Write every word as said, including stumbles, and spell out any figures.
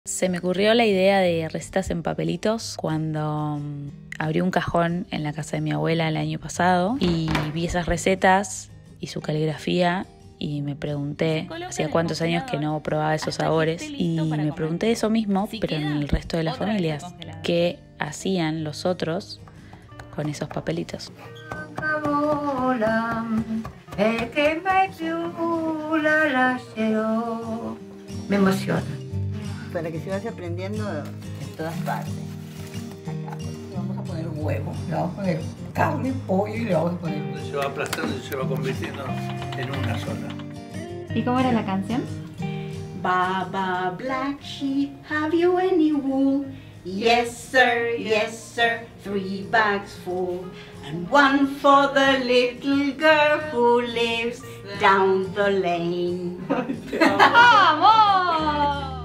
Se me ocurrió la idea de recetas en papelitos cuando um, abrí un cajón en la casa de mi abuela el año pasado y vi esas recetas y su caligrafía y me pregunté, hacía cuántos años que no probaba esos sabores y me pregunté eso mismo, pero en el resto de las familias, qué hacían los otros con esos papelitos. Me emociona. Para que se vaya aprendiendo en todas partes. Acá, le vamos a poner huevo, le vamos a poner carne, pollo y le vamos a poner... Se va aplastando y se va convirtiendo en una sola. ¿Y cómo era la canción? Baba black sheep, have you any wool? Yes sir, yes sir, three bags full. And one for the little girl who lives down the lane. ¡Vamos!